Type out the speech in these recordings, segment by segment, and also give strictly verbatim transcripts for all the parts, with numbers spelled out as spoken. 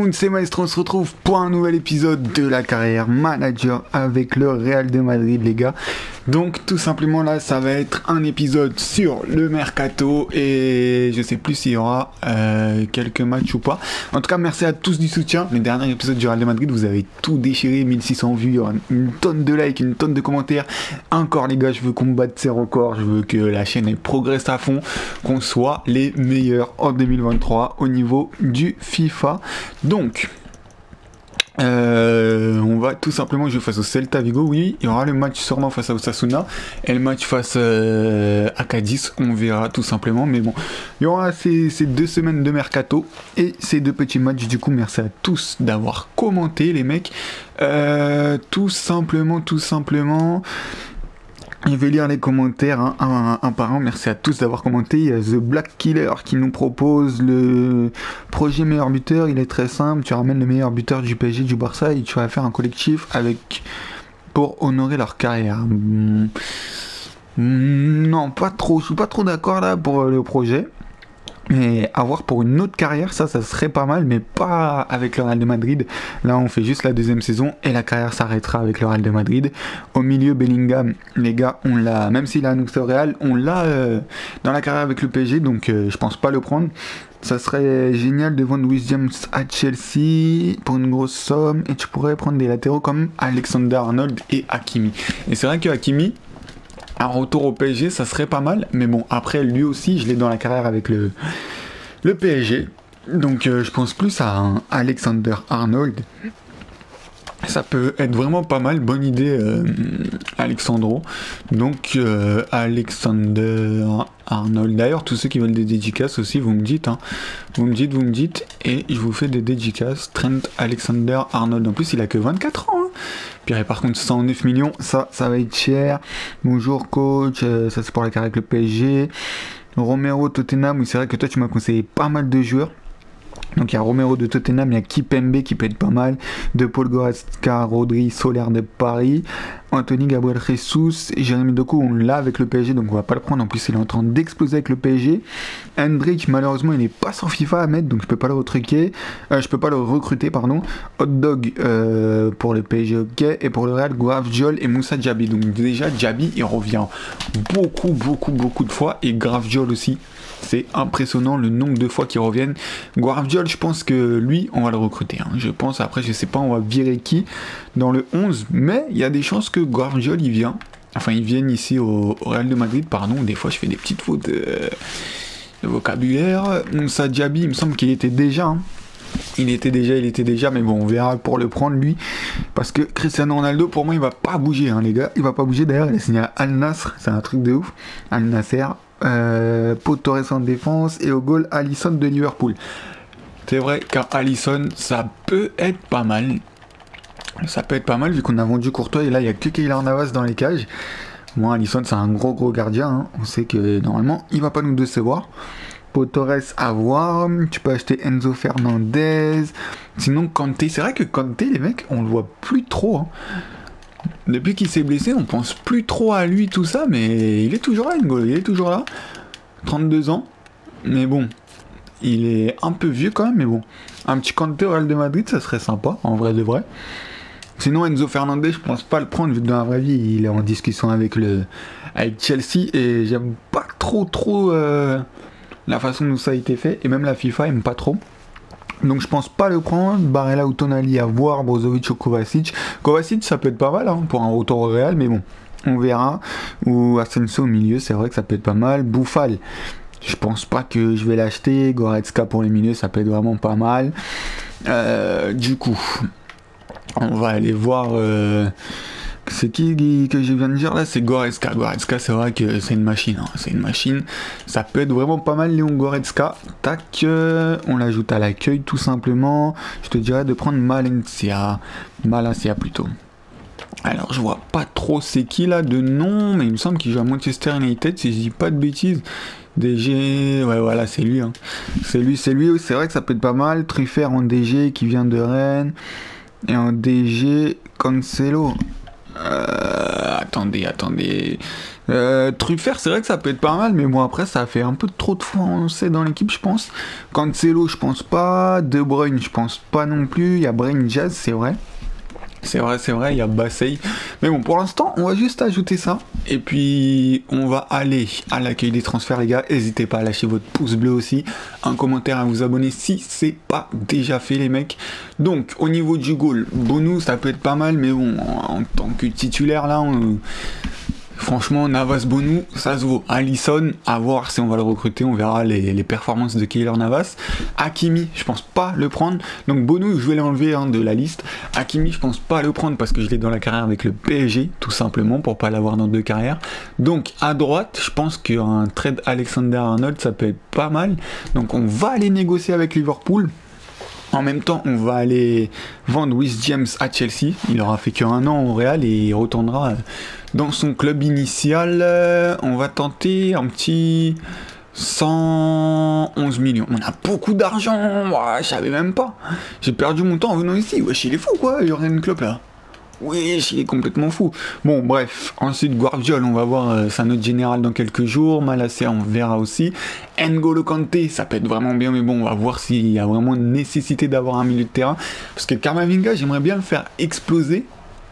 monde, c'est Maestro, on se retrouve pour un nouvel épisode de la carrière manager avec le Real de Madrid, les gars. Donc tout simplement là, ça va être un épisode sur le Mercato et je sais plus s'il y aura euh, quelques matchs ou pas. En tout cas, merci à tous du soutien. Le dernier épisode du Real de Madrid, vous avez tout déchiré, mille six cents vues, il y aura une tonne de likes, une tonne de commentaires. Encore les gars, je veux qu'on batte ces records, je veux que la chaîne elle progresse à fond, qu'on soit les meilleurs en deux mille vingt-trois au niveau du FIFA. Donc euh, on va tout simplement jouer face au Celta Vigo. Oui, il y aura le match sûrement face à Osasuna et le match face euh, à Cadiz, on verra tout simplement. Mais bon, il y aura ces, ces deux semaines de mercato et ces deux petits matchs. Du coup, merci à tous d'avoir commenté, les mecs. Euh, tout simplement, tout simplement. Je vais lire les commentaires hein, un, un, un par un. Merci à tous d'avoir commenté. Il y a The Black Killer qui nous propose le projet meilleur buteur. Il est très simple. Tu ramènes le meilleur buteur du P S G, du Barça et tu vas faire un collectif avec pour honorer leur carrière. Mmh. Non, pas trop. Je suis pas trop d'accord là pour le projet. Mais avoir pour une autre carrière, ça, ça serait pas mal, mais pas avec le Real de Madrid. Là, on fait juste la deuxième saison et la carrière s'arrêtera avec le Real de Madrid. Au milieu, Bellingham, les gars, on l'a, même s'il a annoncé au Real, on l'a euh, dans la carrière avec le P S G, donc euh, je pense pas le prendre. Ça serait génial de vendre Williams à Chelsea pour une grosse somme et tu pourrais prendre des latéraux comme Alexander Arnold et Hakimi. Et c'est vrai que Hakimi, un retour au P S G, ça serait pas mal. Mais bon, après, lui aussi, je l'ai dans la carrière avec le, le P S G. Donc, euh, je pense plus à un Alexander Arnold. Ça peut être vraiment pas mal. Bonne idée, euh, Alexandro. Donc, euh, Alexander Arnold. D'ailleurs, tous ceux qui veulent des dédicaces aussi, vous me dites. Hein. Vous me dites, vous me dites. Et je vous fais des dédicaces. Trent Alexander Arnold. En plus, il a que vingt-quatre ans. Hein. Puis, par contre, cent neuf millions, ça, ça va être cher. Bonjour, coach. Euh, ça, c'est pour la carrière avec le P S G. Romero, Tottenham. Oui, c'est vrai que toi, tu m'as conseillé pas mal de joueurs. Donc il y a Romero de Tottenham, il y a Kipembe qui peut être pas mal, De Paul Goretzka, Rodri, Soler de Paris, Anthony Gabriel Jesus, et Jérémy Doku, on l'a avec le P S G, donc on va pas le prendre, en plus il est en train d'exploser avec le P S G. Hendrik, malheureusement il n'est pas sur FIFA à mettre, donc je peux pas le retruquer, euh, je peux pas le recruter, pardon. Hot Dog euh, pour le P S G, ok, et pour le Real, Gravdiol et Moussa Diaby, donc déjà Diaby il revient beaucoup, beaucoup, beaucoup de fois, et Gravdiol aussi. C'est impressionnant le nombre de fois qu'ils reviennent. Gvardiol, je pense que lui, on va le recruter. Hein. Je pense, après, je sais pas, on va virer qui dans le onze. Mais il y a des chances que Gvardiol, il vient. Enfin, ils viennent ici au, au Real de Madrid. Pardon, des fois, je fais des petites fautes euh, de vocabulaire. Moussa Diaby, il me semble qu'il était déjà. Hein. Il était déjà, il était déjà. Mais bon, on verra pour le prendre, lui. Parce que Cristiano Ronaldo, pour moi, il va pas bouger, hein, les gars. Il va pas bouger. D'ailleurs, il a signé à Al Nassr. C'est un truc de ouf. Al Nasser. Euh, Pau Torres en défense et au goal Alisson de Liverpool. C'est vrai qu'un Alisson ça peut être pas mal. Ça peut être pas mal vu qu'on a vendu Courtois et là il n'y a que Keylor Navas dans les cages. Moi Alisson c'est un gros gros gardien. Hein. On sait que normalement il va pas nous décevoir. Pau Torres à voir. Tu peux acheter Enzo Fernandez. Sinon Kanté. C'est vrai que Kanté les mecs on le voit plus trop. Hein. Depuis qu'il s'est blessé, on pense plus trop à lui, tout ça, mais il est toujours là, N'Golo, il est toujours là. trente-deux ans, mais bon, il est un peu vieux quand même, mais bon. Un petit Kanté au Real de Madrid, ça serait sympa, en vrai de vrai. Sinon, Enzo Fernandez, je pense pas le prendre, vu que dans la vraie vie, il est en discussion avec, le, avec Chelsea, et j'aime pas trop, trop euh, la façon dont ça a été fait, et même la FIFA aime pas trop. Donc je pense pas le prendre. Barella ou Tonali à voir. Brozovic ou Kovacic. Kovacic ça peut être pas mal hein, pour un retour au Real, mais bon, on verra. Ou Asensio au milieu, c'est vrai que ça peut être pas mal. Bouffal, je pense pas que je vais l'acheter. Goretzka pour les milieux, ça peut être vraiment pas mal. Euh, du coup, on va aller voir. Euh, c'est qui que je viens de dire là? C'est Goretzka. Goretzka, c'est vrai que c'est une machine. Hein. C'est une machine. Ça peut être vraiment pas mal, Léon Goretzka. Tac. Euh, on l'ajoute à l'accueil tout simplement. Je te dirais de prendre Malacia. Malacia plutôt. Alors, je vois pas trop c'est qui là de nom, mais il me semble qu'il joue à Manchester United, si je dis pas de bêtises. D G, ouais, voilà, c'est lui. Hein. C'est lui, c'est lui. C'est vrai que ça peut être pas mal. Truffert en D G qui vient de Rennes. Et en D G, Cancelo. Euh, attendez, attendez. Euh, Truffert, c'est vrai que ça peut être pas mal, mais bon, après, ça fait un peu trop de Français dans l'équipe, je pense. Cancelo, je pense pas. De Bruyne, je pense pas non plus. Il y a Brain Jazz, c'est vrai. C'est vrai, c'est vrai, il y a Bassey. Mais bon, pour l'instant, on va juste ajouter ça. Et puis, on va aller à l'accueil des transferts, les gars. N'hésitez pas à lâcher votre pouce bleu aussi. Un commentaire, à vous abonner si c'est pas déjà fait, les mecs. Donc, au niveau du goal, Bonu, ça peut être pas mal. Mais bon, en, en tant que titulaire, là, on... franchement, Navas Bonu, ça se vaut. Alisson, à voir si on va le recruter, on verra les, les performances de Keylor Navas. Hakimi, je pense pas le prendre. Donc Bonu, je vais l'enlever hein, de la liste. Hakimi, je pense pas le prendre parce que je l'ai dans la carrière avec le P S G, tout simplement, pour pas l'avoir dans deux carrières. Donc à droite, je pense qu'un trade Alexander-Arnold, ça peut être pas mal. Donc on va aller négocier avec Liverpool. En même temps, on va aller vendre Wiss James à Chelsea. Il aura fait qu'un an au Real et il retournera dans son club initial. On va tenter un petit cent onze millions. On a beaucoup d'argent. Ouais, je savais même pas. J'ai perdu mon temps en venant ici. Wesh, il est fou quoi, Jürgen Klopp là. Oui, il est complètement fou. Bon, bref. Ensuite, Guardiola, on va voir euh, sa note générale dans quelques jours. Malacia, on verra aussi. N'Golo Kanté, ça peut être vraiment bien, mais bon, on va voir s'il y a vraiment une nécessité d'avoir un milieu de terrain. Parce que Kamavinga, j'aimerais bien le faire exploser.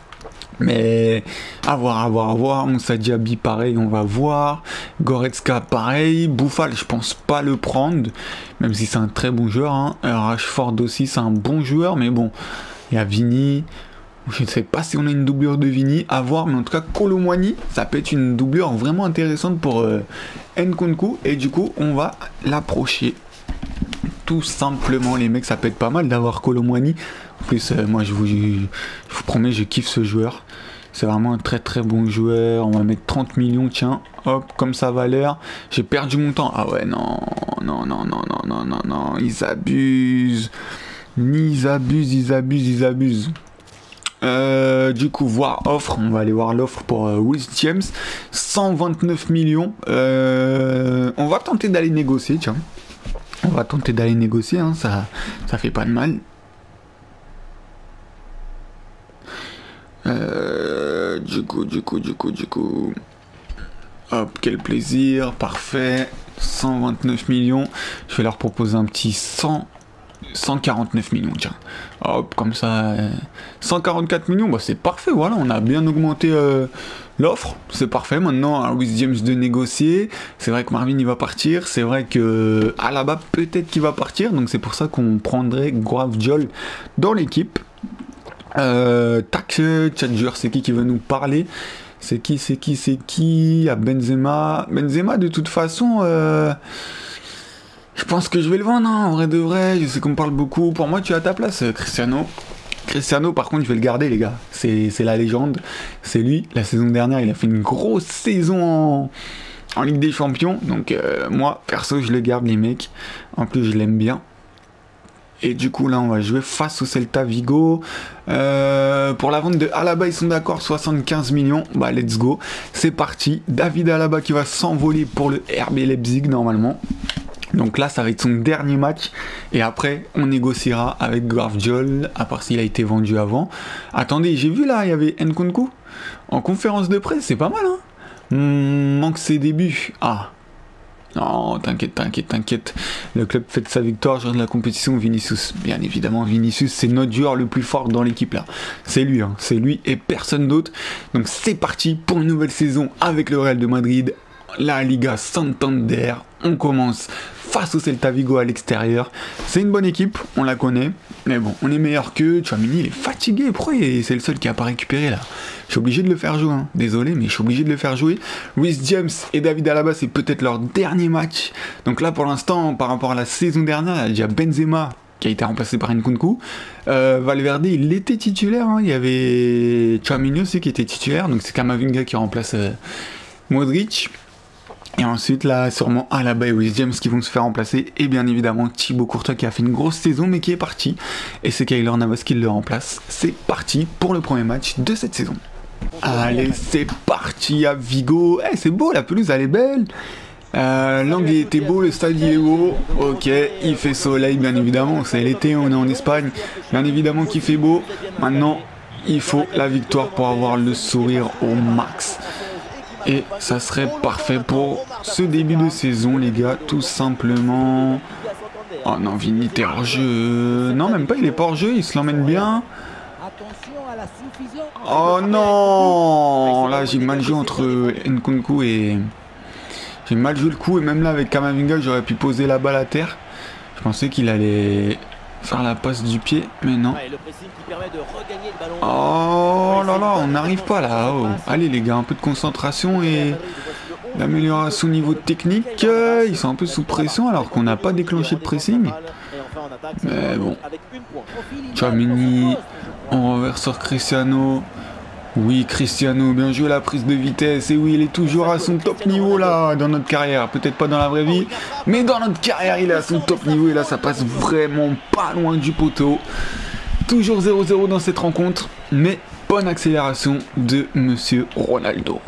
Mais à voir, à voir, à voir. Moussa Diaby, pareil, on va voir. Goretzka, pareil. Bouffal, je pense pas le prendre. Même si c'est un très bon joueur. Hein. Rashford aussi, c'est un bon joueur. Mais bon, il y a Vini. Je ne sais pas si on a une doublure de Vini, à voir, mais en tout cas, Kolo Muani, ça peut être une doublure vraiment intéressante pour euh, Nkunku, et du coup, on va l'approcher. Tout simplement, les mecs, ça peut être pas mal d'avoir Kolo Muani. En plus, euh, moi, je vous, je, je vous promets, je kiffe ce joueur. C'est vraiment un très très bon joueur. On va mettre trente millions, tiens, hop, comme ça valeur. J'ai perdu mon temps. Ah ouais, non, non, non, non, non, non, non, non, ils abusent. Ils abusent, ils abusent, ils abusent. Euh, du coup, voir offre, on va aller voir l'offre pour euh, Wiss James, cent vingt-neuf millions. Euh, on va tenter d'aller négocier, tiens. On va tenter d'aller négocier, hein, ça, ça fait pas de mal. Euh, du coup, du coup, du coup, du coup. Hop, quel plaisir, parfait. cent vingt-neuf millions. Je vais leur proposer un petit cent. cent quarante-neuf millions, tiens. Hop, comme ça. Euh, cent quarante-quatre millions, bah c'est parfait, voilà. On a bien augmenté euh, l'offre. C'est parfait. Maintenant, à Wiss James de négocier. C'est vrai que Marvin, il va partir. C'est vrai que Alaba, peut-être qu'il va partir. Donc, c'est pour ça qu'on prendrait Guardiola dans l'équipe. Euh, tac, Tchadjur, c'est qui qui veut nous parler? C'est qui, c'est qui, c'est qui? À Benzema. Benzema, de toute façon. Euh... Je pense que je vais le vendre, hein, en vrai de vrai. Je sais qu'on me parle beaucoup. Pour moi, tu es à ta place, Cristiano. Cristiano, par contre, je vais le garder, les gars. C'est la légende. C'est lui. La saison dernière, il a fait une grosse saison en, en Ligue des Champions. Donc, euh, moi, perso, je le garde, les mecs. En plus, je l'aime bien. Et du coup, là, on va jouer face au Celta Vigo. Euh, pour la vente de Alaba, ils sont d'accord, soixante-quinze millions. Bah, let's go. C'est parti. David Alaba qui va s'envoler pour le R B Leipzig, normalement. Donc là, ça va être son dernier match. Et après, on négociera avec Guardiola, à part s'il a été vendu avant. Attendez, j'ai vu là, il y avait Nkunku. En conférence de presse, c'est pas mal, hein. Mmh, manque ses débuts. Ah. Non, t'inquiète, t'inquiète, t'inquiète. Le club fête sa victoire, joueur de la compétition, Vinicius. Bien évidemment, Vinicius, c'est notre joueur le plus fort dans l'équipe là. C'est lui, hein. C'est lui et personne d'autre. Donc c'est parti pour une nouvelle saison avec le Real de Madrid. La Liga Santander, on commence face au Celta Vigo à l'extérieur. C'est une bonne équipe, on la connaît, mais bon, on est meilleur qu'eux. Tchouaméni, il est fatigué, pourquoi c'est le seul qui a pas récupéré là? Je suis obligé de le faire jouer, hein. Désolé, mais je suis obligé de le faire jouer. Wiss James et David Alaba, c'est peut-être leur dernier match. Donc là, pour l'instant, par rapport à la saison dernière, il y a déjà Benzema qui a été remplacé par Nkunku. Euh, Valverde, il était titulaire, hein. Il y avait Tchouaméni aussi qui était titulaire, donc c'est Kamavinga qui remplace euh, Modric. Et ensuite, là, sûrement Alaba et Wiss James qui vont se faire remplacer. Et bien évidemment, Thibaut Courtois qui a fait une grosse saison, mais qui est parti. Et c'est Keylor Navas qui le remplace. C'est parti pour le premier match de cette saison. Allez, c'est parti à Vigo. Eh, c'est beau, la pelouse, elle est belle. Euh, L'angle était beau, le stade il est beau. Ok, il fait soleil, bien évidemment. C'est l'été, on est en Espagne. Bien évidemment qu'il fait beau. Maintenant, il faut la victoire pour avoir le sourire au max. Et ça serait parfait pour ce début de saison, les gars, tout simplement. Oh non, Vini, t'es hors jeu. Non, même pas, il est pas hors jeu, il se l'emmène bien. Oh non! Là, j'ai mal joué entre Nkunku et... J'ai mal joué le coup, et même là, avec Kamavinga, j'aurais pu poser la balle à terre. Je pensais qu'il allait faire la passe du pied, mais non. Oh là là, on n'arrive pas là. Oh. Allez les gars, un peu de concentration et l'amélioration au niveau technique. Ils sont un peu sous pression alors qu'on n'a pas déclenché de pressing. Mais bon. Tchouaméni, on renverse sur Cristiano. Oui, Cristiano, bien joué la prise de vitesse. Et oui, il est toujours à son top niveau là, dans notre carrière. Peut-être pas dans la vraie vie, mais dans notre carrière, il est à son top niveau. Et là, ça passe vraiment pas loin du poteau. Toujours zéro zéro dans cette rencontre, mais bonne accélération de Monsieur Ronaldo.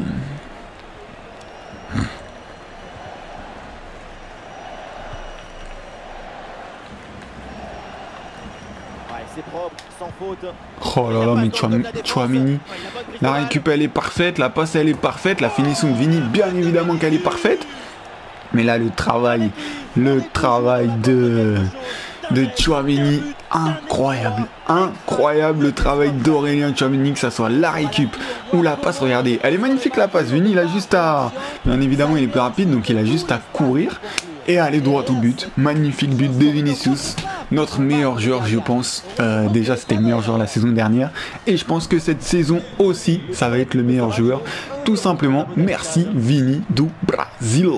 Oh là là, mais Tchouaméni, la récup elle est parfaite, la passe elle est parfaite, la finition de Vini bien évidemment qu'elle est parfaite. Mais là le travail, le travail de, de Tchouaméni, incroyable, incroyable le travail d'Aurélien Tchouaméni, que ça soit la récup ou la passe, regardez, elle est magnifique la passe, Vini il a juste à, bien évidemment il est plus rapide donc il a juste à courir et à aller droit au but. Magnifique but de Vinicius, notre meilleur joueur je pense, euh, déjà c'était le meilleur joueur la saison dernière et je pense que cette saison aussi ça va être le meilleur joueur, tout simplement. Merci Vini do Brasil.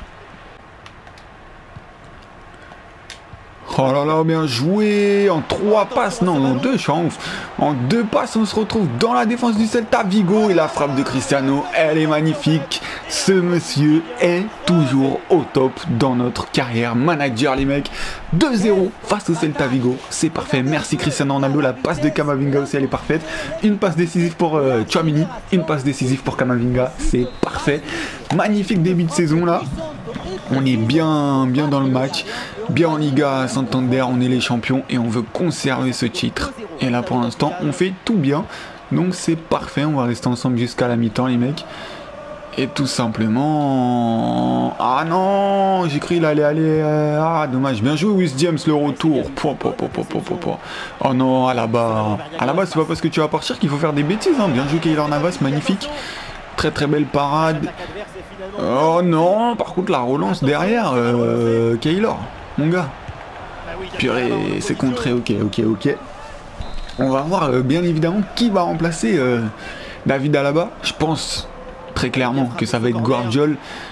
Oh là là, bien joué, en trois passes, non, en deux, je suis en ouf. En deux passes, on se retrouve dans la défense du Celta Vigo et la frappe de Cristiano, elle est magnifique. Ce monsieur est toujours au top dans notre carrière manager, les mecs. deux zéro face au Celta Vigo, c'est parfait. Merci Cristiano Ronaldo, la passe de Kamavinga aussi, elle est parfaite. Une passe décisive pour euh, Tchouaméni, une passe décisive pour Kamavinga, c'est parfait. Magnifique début de saison là. On est bien, bien dans le match, bien en Liga Santander, on est les champions et on veut conserver ce titre. Et là pour l'instant, on fait tout bien, donc c'est parfait, on va rester ensemble jusqu'à la mi-temps les mecs. Et tout simplement... Ah non, j'ai cru qu'il allait aller... Euh... Ah dommage, bien joué Wiss James, le retour. Po, po, po, po, po, po, po. Oh non, à la bas. À la bas, c'est pas parce que tu vas partir qu'il faut faire des bêtises, hein. Bien joué Keylor Navas, magnifique. Très très belle parade. Oh non, par contre la relance derrière, euh, Keylor, mon gars. Purée, c'est contré, ok, ok, ok. On va voir euh, bien évidemment qui va remplacer euh, David Alaba. Je pense très clairement que ça va être Guardiola.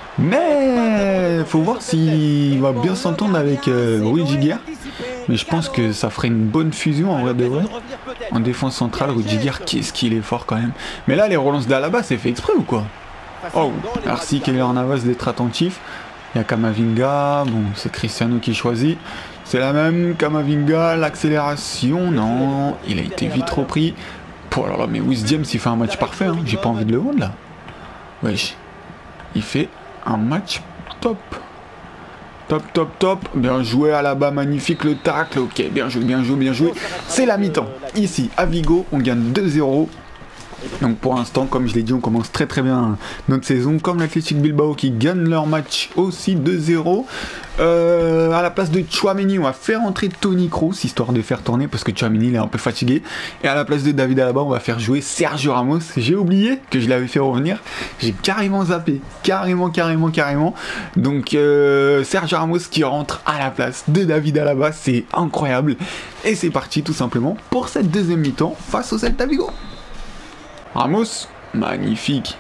Mais faut voir s'il va bien s'entendre avec euh, Rudiger. Mais je pense que ça ferait une bonne fusion en vrai de vrai. En défense centrale, Rudiger, qu'est-ce qu'il est fort quand même. Mais là, les relances d'Alaba, c'est fait exprès ou quoi? Oh, merci Keylor Navas d'être attentif. Il y a Kamavinga, bon, c'est Cristiano qui choisit. C'est la même, Kamavinga, l'accélération, non, il a été vite repris. Oh là là, mais Wiss James, il fait un match parfait, hein. J'ai pas envie de le vendre là. Wesh, il fait un match top. Top, top, top. Bien joué à la bas, magnifique le tacle. Ok, bien joué, bien joué, bien joué. C'est la mi-temps. Ici, à Vigo, on gagne deux zéro. Donc pour l'instant, comme je l'ai dit, on commence très très bien notre saison. Comme l'Athletic Bilbao qui gagne leur match aussi deux zéro. Euh, à la place de Tchouaméni, on va faire entrer Toni Kroos, histoire de faire tourner, parce que Tchouaméni il est un peu fatigué. Et à la place de David Alaba, on va faire jouer Sergio Ramos. J'ai oublié que je l'avais fait revenir. J'ai carrément zappé. Carrément, carrément, carrément. Donc euh, Sergio Ramos qui rentre à la place de David Alaba. C'est incroyable. Et c'est parti tout simplement pour cette deuxième mi-temps face au Celta Vigo. Ramos, magnifique.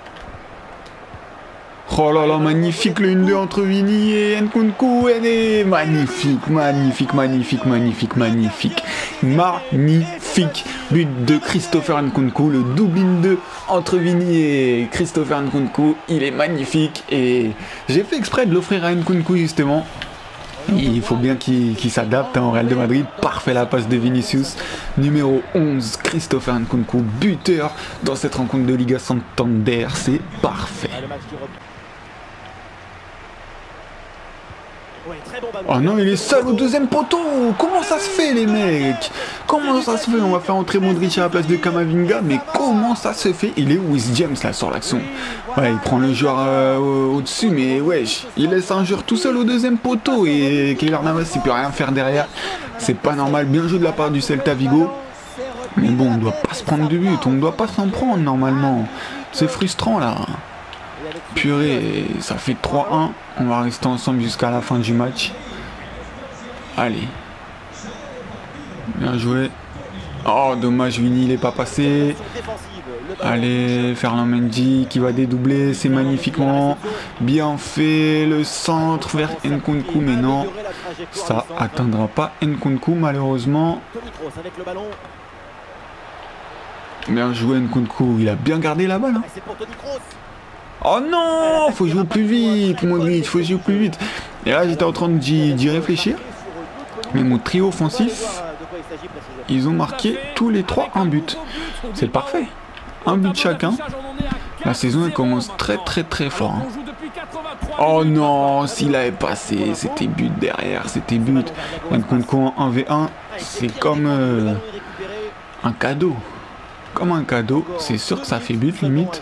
Oh là là, magnifique le un deux entre Vini et Nkunku. Et magnifique, magnifique, magnifique, magnifique, magnifique. Magnifique. But de Christopher Nkunku, le double un deux entre Vini et Christopher Nkunku. Il est magnifique et j'ai fait exprès de l'offrir à Nkunku justement. Il faut bien qu'il qu'il s'adapte hein, au Real de Madrid. Parfait la passe de Vinicius. Numéro onze, Christopher Nkunku, buteur dans cette rencontre de Liga Santander. C'est parfait. Oh non, il est seul au deuxième poteau. Comment ça se fait, les mecs? Comment ça se fait? On va faire entrer Modric à la place de Kamavinga, mais comment ça se fait? Il est où Reece James là sur l'action? Ouais, il prend le joueur euh, au-dessus, mais wesh, il laisse un joueur tout seul au deuxième poteau et Keylor Navas il peut rien faire derrière. C'est pas normal. Bien joué de la part du Celta Vigo. Mais bon, on doit pas se prendre de but, on ne doit pas s'en prendre normalement. C'est frustrant là. Purée, ça fait trois un. On va rester ensemble jusqu'à la fin du match. Allez. Bien joué. Oh, dommage, Vini, il n'est pas passé. Allez, Ferland Mendy qui va dédoubler. C'est magnifiquement bien fait. Le centre vers Nkunku, mais non. Ça atteindra pas Nkunku, malheureusement. Bien joué, Nkunku. Il a bien gardé la balle. Hein. Oh non, faut jouer plus vite, Modric, faut jouer plus vite. Et là, j'étais en train d'y réfléchir. Mais mon trio offensif, ils ont marqué tous les trois un but. C'est parfait. Un but chacun. La saison, elle commence très très très fort. Hein. Oh non, s'il avait passé, c'était but derrière, c'était but. Nkunku en un v un, c'est comme euh, un cadeau. Comme un cadeau, c'est sûr que ça fait but limite.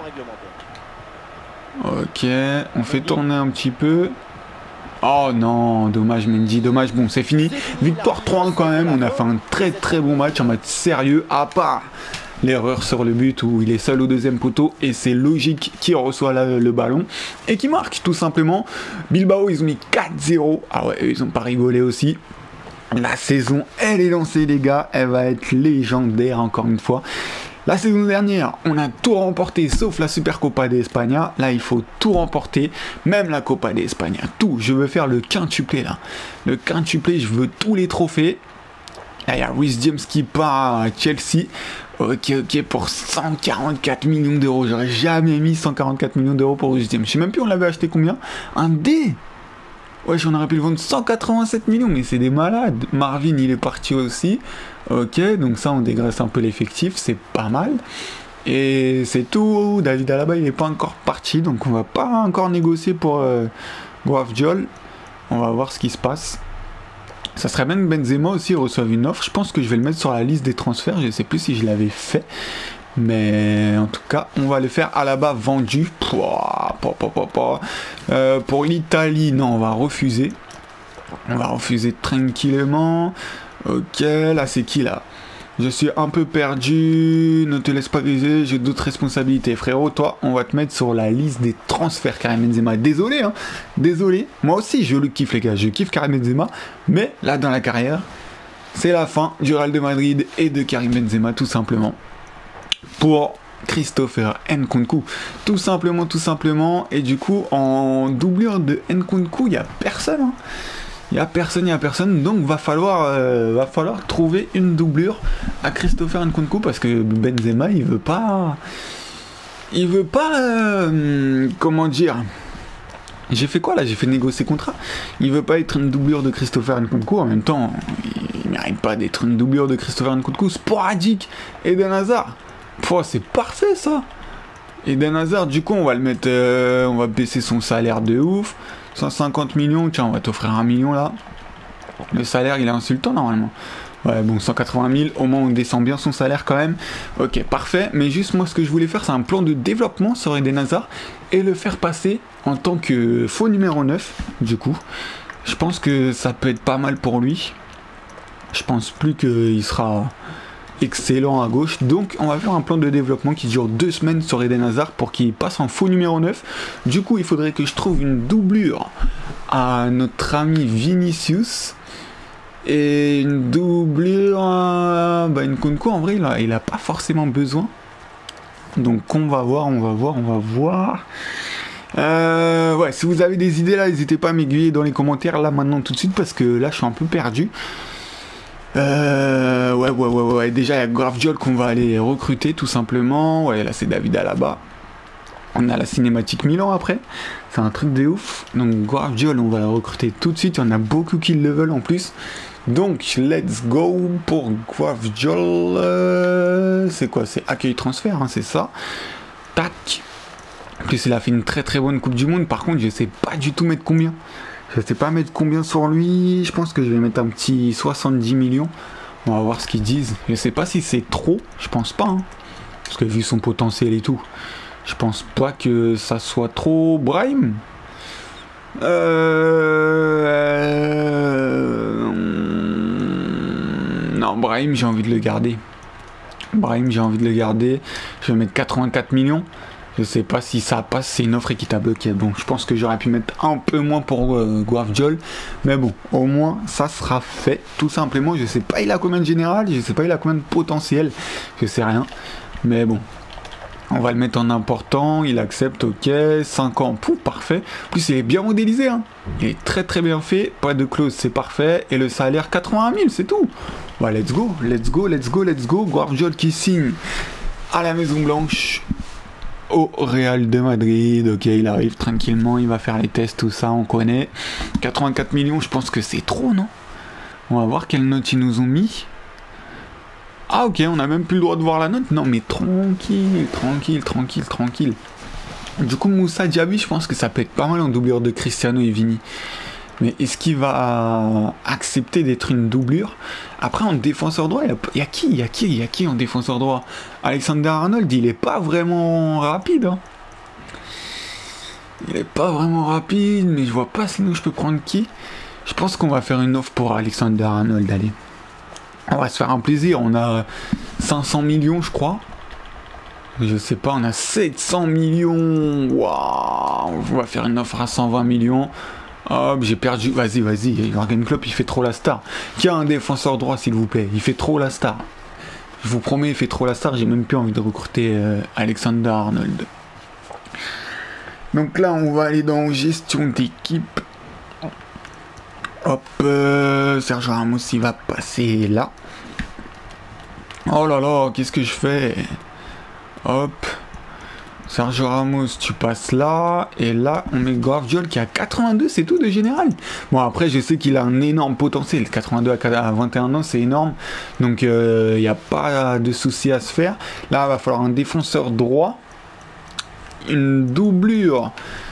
Ok, on fait tourner un petit peu. Oh non, dommage Mendy, dommage. Bon, c'est fini. Victoire trois un quand même. On a fait un très très bon match en mode sérieux. À part l'erreur sur le but où il est seul au deuxième poteau. Et c'est logique qu'il reçoit la, le ballon. Et qu'il marque tout simplement. Bilbao, ils ont mis quatre zéro. Ah ouais, eux, ils ont pas rigolé aussi. La saison, elle est lancée les gars. Elle va être légendaire encore une fois. La saison dernière, on a tout remporté sauf la Supercopa de España. Là, il faut tout remporter, même la Copa de España. Tout. Je veux faire le quintuplé là. Le quintuplé, je veux tous les trophées. Là, il y a Reece James qui part à Chelsea. Ok, ok, pour cent quarante-quatre millions d'euros. J'aurais jamais mis cent quarante-quatre millions d'euros pour Reece James. Je sais même plus, on l'avait acheté combien? Un D. Ouais, j'en aurais pu le vendre cent quatre-vingt-sept millions, mais c'est des malades. Marvin, il est parti aussi. Ok, donc ça, on dégraisse un peu l'effectif, c'est pas mal. Et c'est tout. David Alaba, il n'est pas encore parti, donc on va pas encore négocier pour euh, Guardiola. On va voir ce qui se passe. Ça serait bien que Benzema aussi reçoive une offre. Je pense que je vais le mettre sur la liste des transferts. Je ne sais plus si je l'avais fait. Mais en tout cas, on va le faire. Alaba vendu. Pouah, pouah, pouah, pouah, pouah. Euh, pour l'Italie, non, on va refuser. On va refuser tranquillement. Ok, là c'est qui là? Je suis un peu perdu. Ne te laisse pas griser, j'ai d'autres responsabilités. Frérot, toi, on va te mettre sur la liste des transferts Karim Benzema. Désolé, hein. Désolé. Moi aussi, je le kiffe, les gars. Je kiffe Karim Benzema. Mais là, dans la carrière, c'est la fin du Real de Madrid et de Karim Benzema, tout simplement. Pour Christopher Nkunku. Tout simplement, tout simplement. Et du coup, en doublure de Nkunku, il n'y a personne. Hein. Il n'y a personne, il n'y a personne. Donc, va falloir, euh, va falloir trouver une doublure à Christopher Nkunku parce que Benzema, il veut pas. Il veut pas. Euh, comment dire. J'ai fait quoi là? J'ai fait négocier contrat. Il veut pas être une doublure de Christopher Nkunku. En même temps, il ne mérite pas d'être une doublure de Christopher Nkunku. Sporadique. Eden Hazard. Pouah, c'est parfait ça. Eden Hazard, du coup, on va le mettre. Euh, on va baisser son salaire de ouf. cent cinquante millions, tiens, on va t'offrir un million là. Le salaire, il est insultant normalement. Ouais, bon, cent quatre-vingt mille, au moins on descend bien son salaire quand même. Ok, parfait. Mais juste, moi, ce que je voulais faire, c'est un plan de développement sur Eden Hazard et le faire passer en tant que faux numéro neuf, du coup. Je pense que ça peut être pas mal pour lui. Je pense plus qu'il sera excellent à gauche. Donc, on va faire un plan de développement qui dure deux semaines sur Eden Hazard pour qu'il passe en faux numéro neuf. Du coup, il faudrait que je trouve une doublure à notre ami Vinicius. Et une doublure à bah, Nkunku, en vrai, là, il n'a pas forcément besoin. Donc, on va voir, on va voir, on va voir. Euh, ouais, si vous avez des idées là, n'hésitez pas à m'aiguiller dans les commentaires là maintenant tout de suite parce que là, je suis un peu perdu. Euh, ouais, ouais, ouais, ouais. Déjà, il y a Guardiola qu'on va aller recruter tout simplement. Ouais, là, c'est David Alaba. On a la cinématique Milan après. C'est un truc de ouf. Donc, Guardiola, on va la recruter tout de suite. Il y en a beaucoup qui le veulent en plus. Donc, let's go pour Guardiola. C'est quoi? C'est accueil transfert, hein, c'est ça. Tac. En plus, il a fait une très très bonne Coupe du Monde. Par contre, je sais pas du tout mettre combien. Je sais pas mettre combien sur lui. Je pense que je vais mettre un petit soixante-dix millions. On va voir ce qu'ils disent. Je sais pas si c'est trop. Je pense pas. Hein. Parce que vu son potentiel et tout. Je pense pas que ça soit trop. Brahim. Euh... Non, Brahim, j'ai envie de le garder. Brahim, j'ai envie de le garder. Je vais mettre quatre-vingt-quatre millions. Je sais pas si ça passe, c'est une offre qui t'a bloqué. Bon, je pense que j'aurais pu mettre un peu moins pour euh, Guardiola. Mais bon, au moins, ça sera fait. Tout simplement, je sais pas il a combien de général, je sais pas il a combien de potentiel. Je sais rien. Mais bon, on va le mettre en important. Il accepte, ok. cinq ans, pouf, parfait. En plus, il est bien modélisé. Hein. Il est très très bien fait. Pas de clause, c'est parfait. Et le salaire, quatre-vingt-un mille, c'est tout. Bah, let's go, let's go, let's go, let's go. Guardiola qui signe à la Maison Blanche. Au Real de Madrid, ok, il arrive tranquillement, il va faire les tests, tout ça, on connaît. quatre-vingt-quatre millions, je pense que c'est trop, non? On va voir quelle note ils nous ont mis. Ah, ok, on n'a même plus le droit de voir la note. Non, mais tranquille, tranquille, tranquille, tranquille. Du coup, Moussa Diaby, je pense que ça peut être pas mal en doublure de Cristiano et Vini. Mais est-ce qu'il va accepter d'être une doublure? Après, en défenseur droit, il y, y a qui Il y a qui Il y a qui en défenseur droit? Alexander Arnold, il est pas vraiment rapide. Hein. Il est pas vraiment rapide, mais je vois pas sinon je peux prendre qui. Je pense qu'on va faire une offre pour Alexander Arnold, allez. On va se faire un plaisir, on a cinq cents millions, je crois. Je sais pas, on a sept cents millions. Waouh, on va faire une offre à cent vingt millions. Hop, j'ai perdu. Vas-y, vas-y. Jürgen Klopp, il fait trop la star. Qui a un défenseur droit, s'il vous plaît? Il fait trop la star. Je vous promets, il fait trop la star. J'ai même plus envie de recruter euh, Alexander Arnold. Donc là, on va aller dans gestion d'équipe. Hop, euh, Sergio Ramos, il va passer là. Oh là là, qu'est-ce que je fais? Hop. Sergio Ramos, tu passes là, et là, on met Guardiola qui a quatre-vingt-deux, c'est tout de général. Bon, après, je sais qu'il a un énorme potentiel, quatre-vingt-deux à vingt et un ans, c'est énorme, donc il euh, n'y a pas de souci à se faire. Là, il va falloir un défenseur droit, une doublure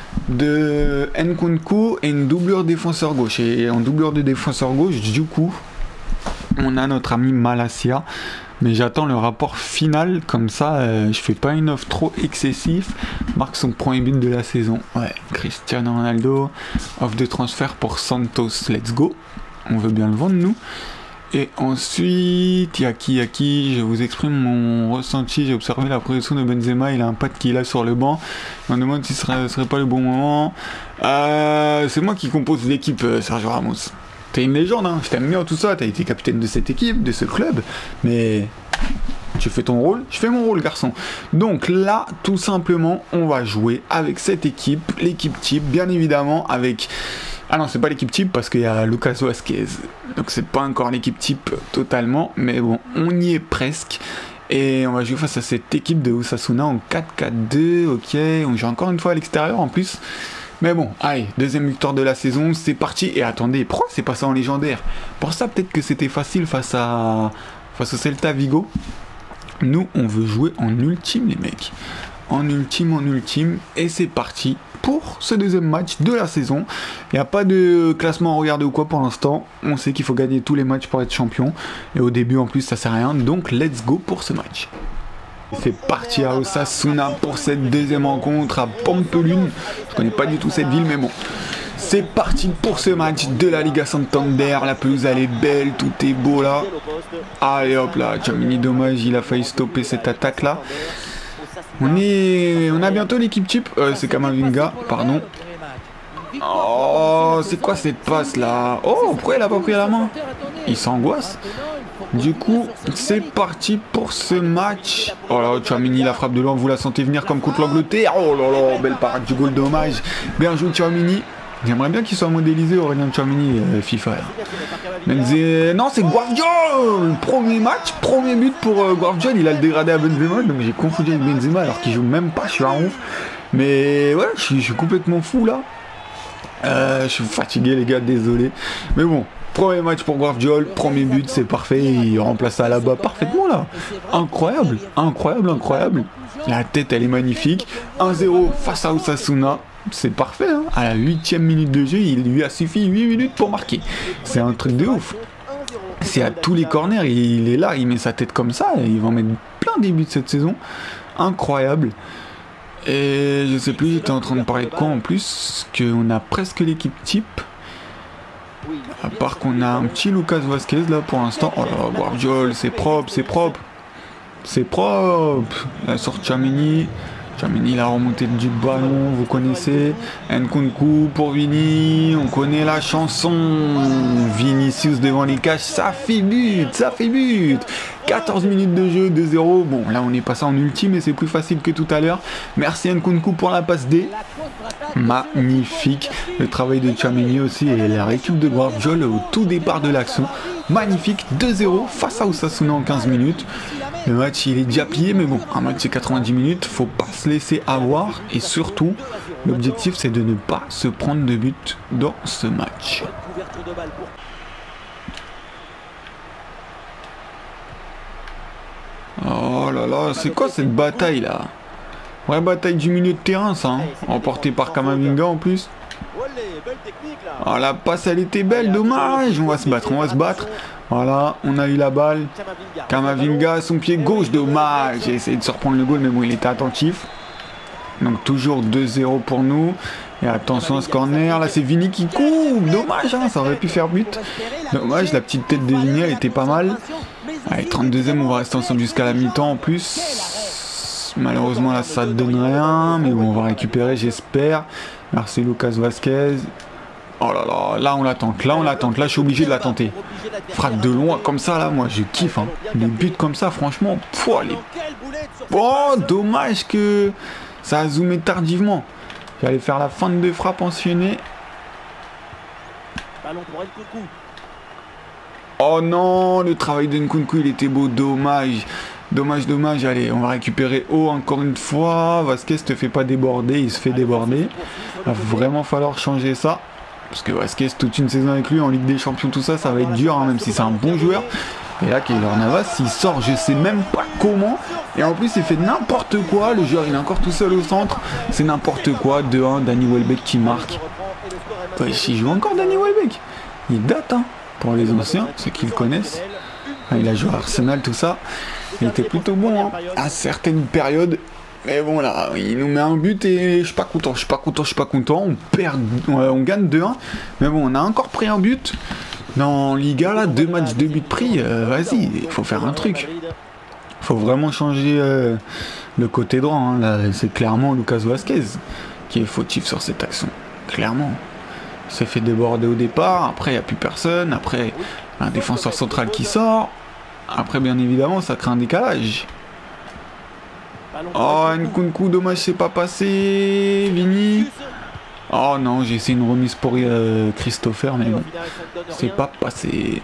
de Nkunku et une doublure défenseur gauche. Et en doublure de défenseur gauche, du coup, on a notre ami Malacia. Mais j'attends le rapport final, comme ça euh, je fais pas une offre trop excessive. Marque son premier but de la saison. Ouais, Cristiano Ronaldo, offre de transfert pour Santos, let's go. On veut bien le vendre nous. Et ensuite, il y a qui, y a qui je vous exprime mon ressenti. J'ai observé la progression de Benzema, il a un pote qui est là sur le banc. Je me demande si ce serait, serait pas le bon moment. Euh, c'est moi qui compose l'équipe, euh, Sergio Ramos. T'es une légende, hein. Je t'aime bien tout ça, t'as été capitaine de cette équipe, de ce club, mais tu fais ton rôle, je fais mon rôle, garçon. Donc là, tout simplement, on va jouer avec cette équipe, l'équipe type, bien évidemment, avec... Ah non, c'est pas l'équipe type parce qu'il y a Lucas Vazquez, donc c'est pas encore l'équipe type totalement, mais bon, on y est presque. Et on va jouer face à cette équipe de Osasuna en quatre quatre deux, ok, on joue encore une fois à l'extérieur en plus. Mais bon, allez, deuxième victoire de la saison, c'est parti. Et attendez, pourquoi c'est passé en légendaire? Pour ça, peut-être que c'était facile face à face au Celta Vigo. Nous, on veut jouer en ultime, les mecs. En ultime, en ultime. Et c'est parti pour ce deuxième match de la saison. Il n'y a pas de classement à regarder ou quoi pour l'instant. On sait qu'il faut gagner tous les matchs pour être champion. Et au début, en plus, ça sert à rien. Donc, let's go pour ce match. C'est parti à Osasuna pour cette deuxième rencontre à Pampelune. Je connais pas du tout cette ville, mais bon. C'est parti pour ce match de la Liga Santander. La pelouse elle est belle, tout est beau là. Allez hop là, Tchouaméni, dommage, il a failli stopper cette attaque là. On est, on a bientôt l'équipe type. Euh, c'est Kamavinga, pardon. Oh, c'est quoi cette passe là? Oh, pourquoi il a pas pris à la main? Il s'angoisse. Du coup, c'est parti pour ce match. Oh là, Tchouaméni, la frappe de loin, vous la sentez venir comme contre l'Angleterre. Oh là là, belle parade du goal, dommage. Bien joué Tchouaméni. J'aimerais bien qu'il soit modélisé Aurélien Tchouaméni euh, FIFA. Benzema... Non, c'est Guardiola. Premier match, premier but pour euh, Guardiola. Il a le dégradé à Benzema, donc j'ai confondu avec Benzema alors qu'il joue même pas. Je suis un ouf. Mais ouais, je suis, je suis complètement fou là. Euh, je suis fatigué les gars, désolé. Mais bon, premier match pour Guardiola, premier but, c'est parfait. Il remplace ça là-bas parfaitement là. Incroyable, incroyable, incroyable. La tête elle est magnifique. un zéro face à Osasuna. C'est parfait, hein. À la huitième minute de jeu, il lui a suffi huit minutes pour marquer. C'est un truc de ouf. C'est à tous les corners, il est là, il met sa tête comme ça, et il va en mettre plein des buts cette saison. Incroyable. Et je sais plus, j'étais en train de parler de quoi en plus, qu'on a presque l'équipe type. À part qu'on a un petit Lucas Vazquez là pour l'instant. Oh là, Guardiola, c'est propre, c'est propre. C'est propre. La sorte Tchouaméni. Tchouaméni, la remontée du ballon, vous connaissez. Nkunku pour Vini, on connaît la chanson. Vinicius devant les cages, ça fait but, ça fait but. quatorze minutes de jeu, deux zéro. Bon, là on est passé en ultime et c'est plus facile que tout à l'heure. Merci Nkunku pour la passe D. Magnifique. Le travail de Tchouaméni aussi et la récup de Guardiola au tout départ de l'action. Magnifique, deux zéro face à Osasuna en quinze minutes. Le match il est déjà plié, mais bon, un match c'est quatre-vingt-dix minutes, faut pas se laisser avoir et surtout, l'objectif c'est de ne pas se prendre de but dans ce match. Oh là là, c'est quoi cette bataille là? Vraie bataille du milieu de terrain ça, hein, remportée par Kamavinga en plus. Oh la passe elle était belle, dommage, on va se battre, on va se battre. Voilà, on a eu la balle. Kamavinga, son pied gauche, dommage. J'ai essayé de se reprendre le goal, mais bon, il était attentif. Donc toujours deux zéro pour nous. Et attention à ce corner, là c'est Vini qui coupe. Dommage, hein, ça aurait pu faire but. Dommage, la petite tête de Vini, elle était pas mal. Allez, trente-deuxième, on va rester ensemble jusqu'à la mi-temps en plus. Malheureusement, là, ça ne donne rien. Mais bon, on va récupérer, j'espère. Merci Lucas Vazquez. Oh là là, là on l'attente, là on l'attente, là je suis obligé de la tenter. Frappe de loin comme ça là, moi je kiffe. Hein. Les buts comme ça, franchement, pouah, les... Oh, dommage que ça a zoomé tardivement. J'allais faire la fin de frappe enchaînée. Oh non, le travail de Nkunku il était beau, dommage. Dommage, dommage, allez, on va récupérer haut encore une fois. Vazquez te fait pas déborder, il se fait déborder. Il va vraiment falloir changer ça. Parce que Vazquez, toute une saison avec lui en Ligue des Champions, tout ça, ça va être dur, hein, même si c'est un bon joueur. Et là, Keylor Navas, il sort, je sais même pas comment. Et en plus, il fait n'importe quoi. Le joueur, il est encore tout seul au centre. C'est n'importe quoi. deux un, Danny Welbeck qui marque. Ouais, il joue encore Danny Welbeck. Il date, hein, pour les anciens, ceux qui le connaissent. Il a joué à Arsenal, tout ça. Il était plutôt bon, hein, à certaines périodes. Mais bon là, il nous met un but et je suis pas content, je suis pas content, je suis pas content. On perd, on, on gagne deux un. Mais bon, on a encore pris un but. Dans Liga, là, deux matchs, deux buts pris. Euh, Vas-y, il faut faire un truc. Il faut vraiment changer euh, le côté droit. Hein. Là, c'est clairement Lucas Vazquez qui est fautif sur cette action. Clairement. Il s'est fait déborder au départ. Après, il n'y a plus personne. Après, un défenseur central qui sort. Après, bien évidemment, ça crée un décalage. Oh, Nkunku, dommage, c'est pas passé. Vini. Oh non, j'ai essayé une remise pour euh, Christopher, mais bon, c'est pas passé.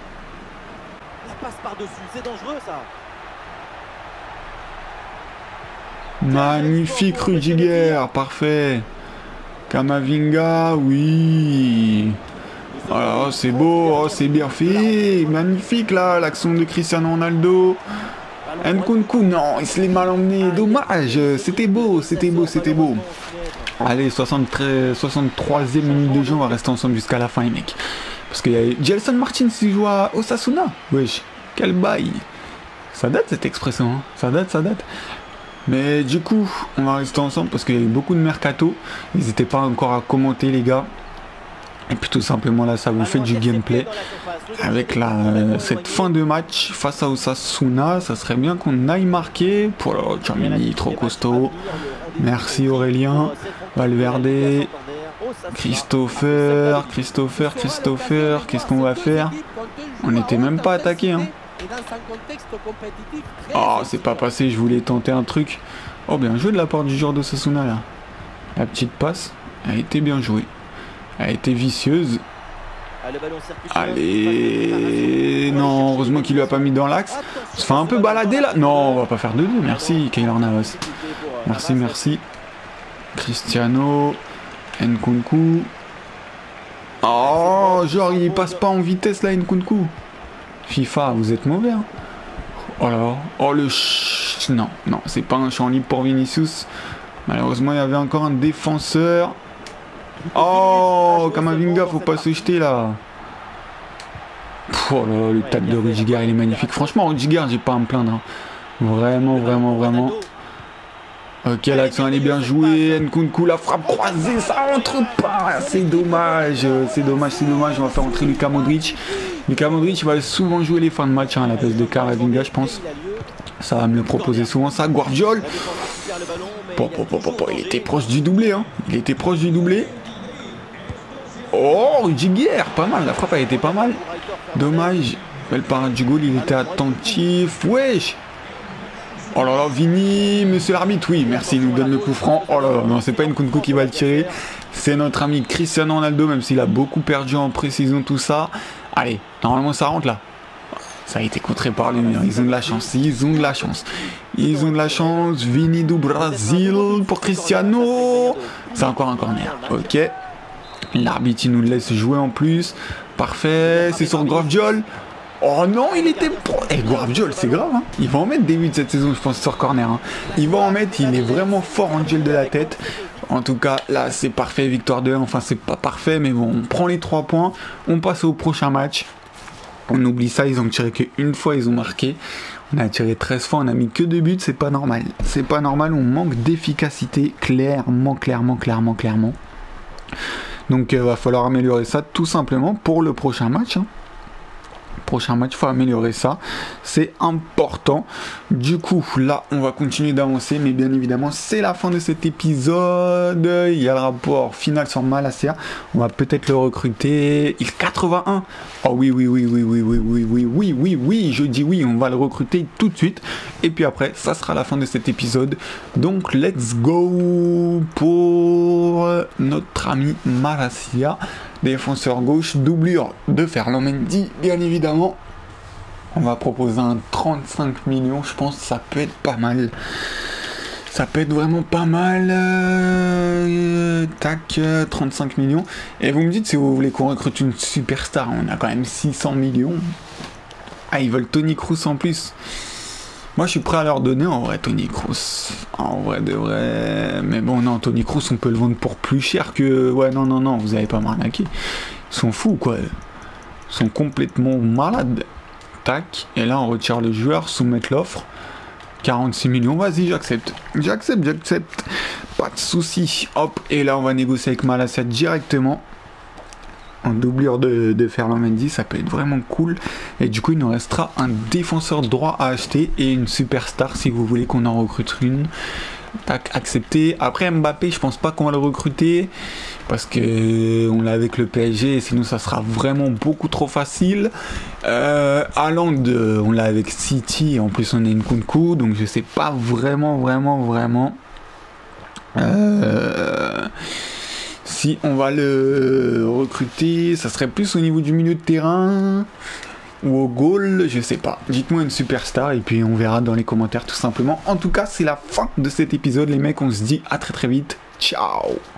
Magnifique Rudiger, parfait. Kamavinga, oui. Oh, c'est beau, oh, c'est bien fait. Magnifique là, l'action de Cristiano Ronaldo. Nkunku, non, il se l'est mal emmené, dommage, c'était beau, c'était beau, c'était beau. Allez, soixante-treize, soixante-troisième minute de jeu, on va rester ensemble jusqu'à la fin, les mecs. Parce qu'il y a Gelson Martins qui joue à Osasuna. Wesh, quel bail. Ça date cette expression, hein. Ça date, ça date. Mais du coup, on va rester ensemble parce qu'il y a eu beaucoup de mercato. N'hésitez pas encore à commenter, les gars. Et puis tout simplement là, ça vous fait du gameplay. Avec la, euh, cette fin de match face à Osasuna, ça serait bien qu'on aille marquer. Pour le Tchouaméni, trop costaud. Merci Aurélien. Valverde. Christopher. Christopher, Christopher. Qu'est-ce qu'on va faire? On n'était même pas attaqué. Hein. Oh, c'est pas passé. Je voulais tenter un truc. Oh, bien joué de la part du joueur d'Osasuna là. La petite passe a été bien jouée. Elle a été vicieuse. Allez, non, heureusement qu'il lui a pas mis dans l'axe. On se fait un peu balader là. Non, on va pas faire de deux. Merci, Keylor Navas. Merci, merci. Cristiano. Nkunku. Oh, genre, il passe pas en vitesse là, Nkunku. FIFA, vous êtes mauvais. Hein. Oh là, oh le ch... Non, non, c'est pas un champ libre pour Vinicius. Malheureusement, il y avait encore un défenseur. Oh, Kamavinga, faut pas se jeter là. Pff, oh là là, le tacle de Rudiger, il est magnifique. Franchement, Rudiger, j'ai pas à me plaindre. Hein. Vraiment, vraiment, vraiment. Ok, l'action elle est bien jouée. Nkunku, la frappe croisée, ça rentre pas. C'est dommage, c'est dommage, c'est dommage. On va faire entrer Luka Modric. Luka Modric va souvent jouer les fins de match hein, à la place de Kamavinga, je pense. Ça va me le proposer souvent, ça. Guardiol. Bon, bon, bon, bon, bon, il était proche du doublé. Hein. Il était proche du doublé. Oh, Rudiger, pas mal. La frappe a été pas mal. Dommage. Belle parade du goal, il était attentif. Wesh. Oh là là, Vini, monsieur l'arbitre, oui, merci, il nous donne le coup franc. Oh là là, non, c'est pas une Nkunku qui va le tirer. C'est notre ami Cristiano Ronaldo, même s'il a beaucoup perdu en pré-saison, tout ça. Allez, normalement ça rentre là. Ça a été contré par le mur. Ils ont de la chance, ils ont de la chance. Ils ont de la chance. Vini do Brasil pour Cristiano. C'est encore un corner. Ok. L'arbitre, il nous laisse jouer en plus. Parfait. C'est sur Guardiol. Oh non, il était pro. Eh, Guardiol, c'est grave. Hein. Il va en mettre des buts cette saison, je pense, sur corner. Hein. Il va en mettre. Il est vraiment fort en duel de la tête. En tout cas, là, c'est parfait. Victoire de un. Enfin, c'est pas parfait, mais bon, on prend les trois points. On passe au prochain match. On oublie ça, ils ont tiré qu'une fois, ils ont marqué. On a tiré treize fois, on a mis que deux buts, c'est pas normal. C'est pas normal, on manque d'efficacité, clairement, clairement, clairement, clairement. Donc il euh, va falloir améliorer ça tout simplement pour le prochain match. Hein. Prochain match, il faut améliorer ça. C'est important. Du coup, là, on va continuer d'avancer. Mais bien évidemment, c'est la fin de cet épisode. Il y a le rapport final sur Malacia. On va peut-être le recruter. Il quatre-vingt-un. Oh oui, oui, oui, oui, oui, oui, oui, oui, oui, oui, oui. Je dis oui, on va le recruter tout de suite. Et puis après, ça sera la fin de cet épisode. Donc, let's go pour notre ami Malacia. Défenseur gauche, doublure de Ferland Mendy, bien évidemment. On va proposer un trente-cinq millions, je pense que ça peut être pas mal. Ça peut être vraiment pas mal. Euh, tac, euh, trente-cinq millions. Et vous me dites si vous voulez qu'on recrute une superstar. On a quand même six cents millions. Ah, ils veulent Toni Kroos en plus. Moi, je suis prêt à leur donner en vrai Toni Kroos. En vrai de vrai. Mais bon, non, Toni Kroos, on peut le vendre pour plus cher que... Ouais, non, non, non, vous avez pas m'arnaquer. Ils sont fous, quoi. Ils sont complètement malades. Tac. Et là, on retire le joueur, soumettre l'offre. quarante-six millions, vas-y, j'accepte. J'accepte, j'accepte. Pas de soucis. Hop, et là, on va négocier avec Malacia directement. En doublure de, de Ferland Mendy, ça peut être vraiment cool. Et du coup, il nous restera un défenseur droit à acheter et une superstar si vous voulez qu'on en recrute une. Tac, accepté. Après Mbappé, je pense pas qu'on va le recruter parce que on l'a avec le P S G et sinon ça sera vraiment beaucoup trop facile. Euh, Haaland, on l'a avec City et en plus on est une Nkunku, donc je sais pas vraiment, vraiment, vraiment. Euh... Si on va le recruter, ça serait plus au niveau du milieu de terrain ou au goal, je sais pas. Dites-moi une superstar et puis on verra dans les commentaires tout simplement. En tout cas, c'est la fin de cet épisode les mecs, on se dit à très très vite. Ciao.